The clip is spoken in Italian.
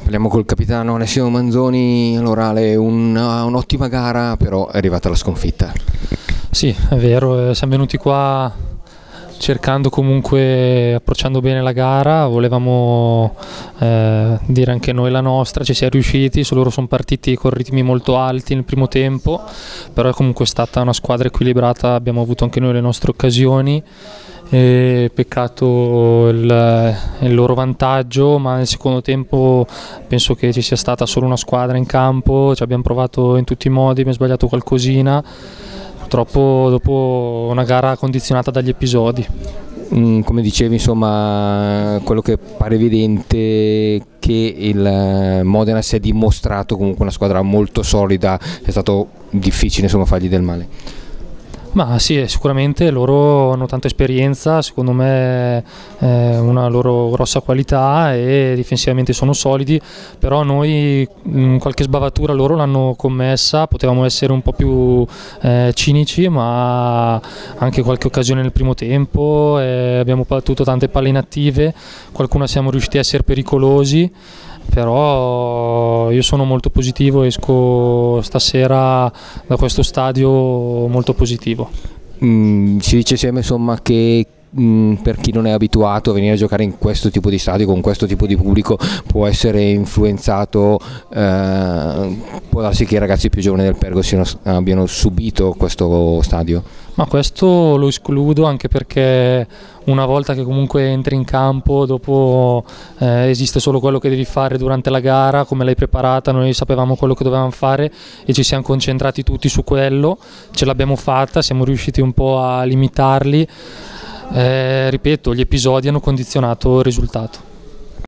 Parliamo col capitano Alessio Manzoni. Allora, Ale, un'ottima gara, però è arrivata la sconfitta. Sì, è vero, siamo venuti qua cercando comunque, approcciando bene la gara, volevamo dire anche noi la nostra, ci siamo riusciti, loro sono partiti con ritmi molto alti nel primo tempo, però è comunque stata una squadra equilibrata, abbiamo avuto anche noi le nostre occasioni. E peccato il loro vantaggio, ma nel secondo tempo penso che ci sia stata solo una squadra in campo, ci abbiamo provato in tutti i modi, abbiamo sbagliato qualcosina, purtroppo dopo una gara condizionata dagli episodi. Come dicevi, insomma, quello che pare evidente che il Modena si è dimostrato comunque una squadra molto solida, è stato difficile insomma fargli del male. Ma sì, sicuramente loro hanno tanta esperienza, secondo me è una loro grossa qualità e difensivamente sono solidi, però noi qualche sbavatura loro l'hanno commessa, potevamo essere un po' più cinici, ma anche qualche occasione nel primo tempo, abbiamo battuto tante palle inattive, qualcuna siamo riusciti a essere pericolosi. Però io sono molto positivo, esco stasera da questo stadio molto positivo. Si dice sempre insomma che per chi non è abituato a venire a giocare in questo tipo di stadio con questo tipo di pubblico può essere influenzato, può darsi che i ragazzi più giovani del Pergo abbiano subito questo stadio. Ma questo lo escludo, anche perché una volta che comunque entri in campo, dopo esiste solo quello che devi fare durante la gara, come l'hai preparata, noi sapevamo quello che dovevamo fare e ci siamo concentrati tutti su quello, ce l'abbiamo fatta, siamo riusciti un po' a limitarli, ripeto, gli episodi hanno condizionato il risultato.